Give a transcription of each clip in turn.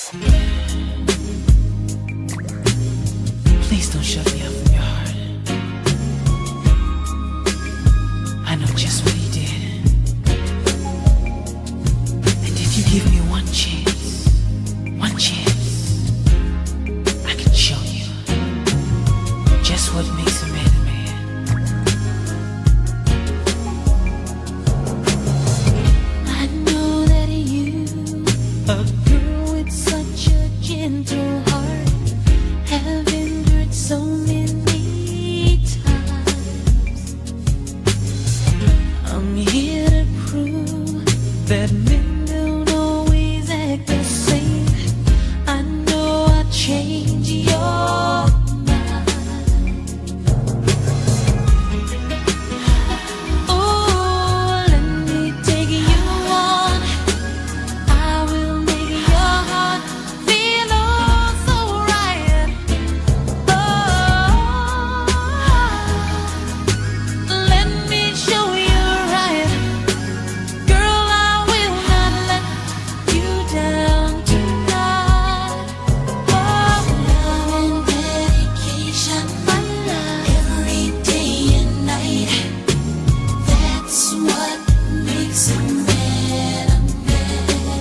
Please don't shut me out from your heart. I know just what he did. And if you give me one chance, I can show you just what makes a man a man. I know that you, a girl with such a gentle heart, have endured so many times. I'm here to prove that men don't always act the same. I know I'll change your mind. Oh, let me take you on. I will make your heart feel oh so right. Oh, let me show you right. Girl, I will not let you down tonight. Oh, love and dedication, my love, every day and night. That's what makes a man a man.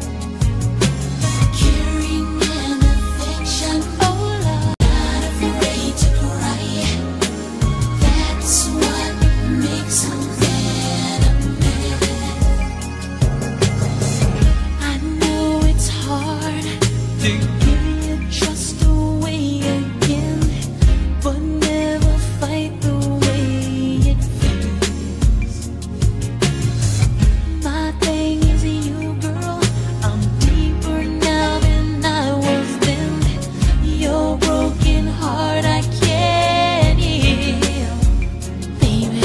Caring and affection, oh love, not afraid to cry. That's what makes a man a man. I know it's hard to give your trust away again, but never fight the way it feels. My thing is you, girl. I'm deeper now than I was then. Your broken heart I can't heal, baby.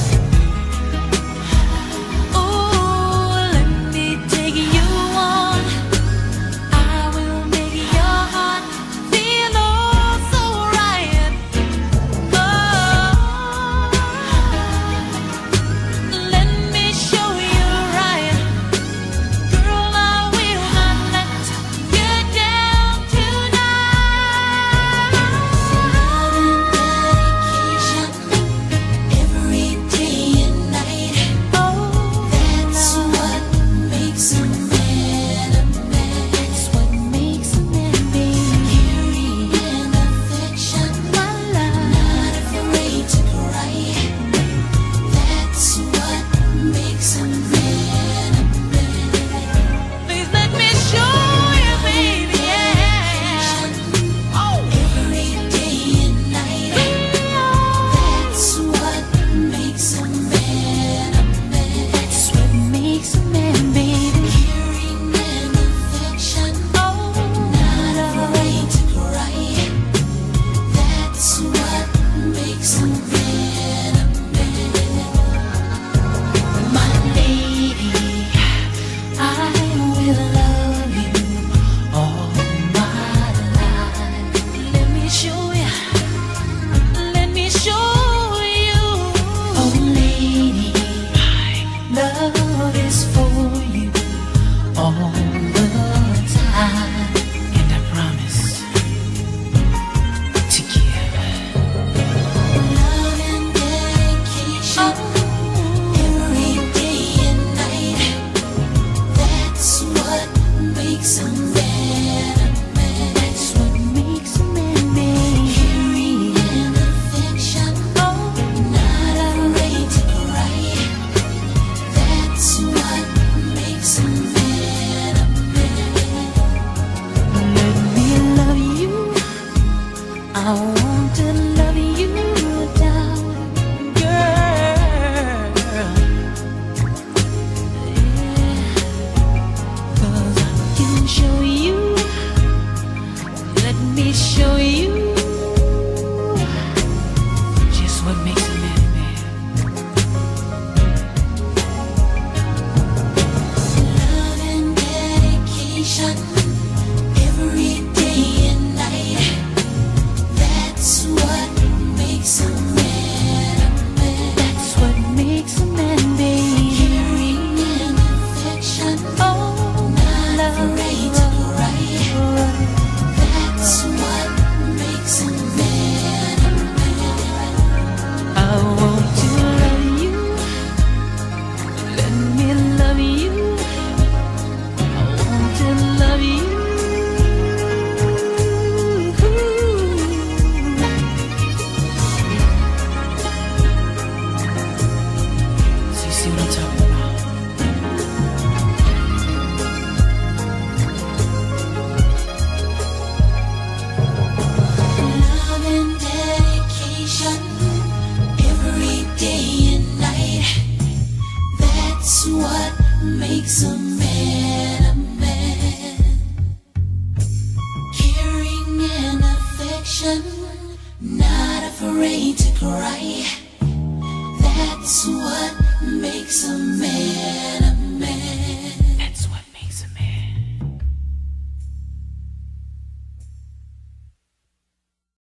Oh, let me take you on. I will make your heart feel oh so right. Oh, let me show you right. Girl, I will not let you down tonight. Love and dedication, every day and night. Oh, that's what makes a man a man. That's what makes a man, baby. Caring and affection, my love, not afraid to cry. That's what makes a man a man. Please let me show you, baby. Yeah. Oh, every day and night. That's what makes a man a man. That's what makes a man, baby. Caring and affection, oh, not afraid to cry. That's what makes a man a man. My lady, I will love you all my life. Let me show you. Let me show you. Oh, lady, my love is for you all the time. And I promise to give. Love and dedication, every day and night. That's what makes a man a man. That's what makes a man, baby. Caring and affection, oh, not afraid to cry. That's what makes a man a man. Let me love you. I want to love you down, girl. Yeah. 'Cause I can show you. Let me show you Just what makes a man a man. love and dedication.